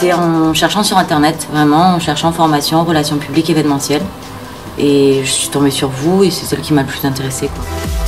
C'est en cherchant sur internet, vraiment, en cherchant formation, relations publiques, événementielles. Et je suis tombée sur vous et c'est celle qui m'a le plus intéressée, quoi.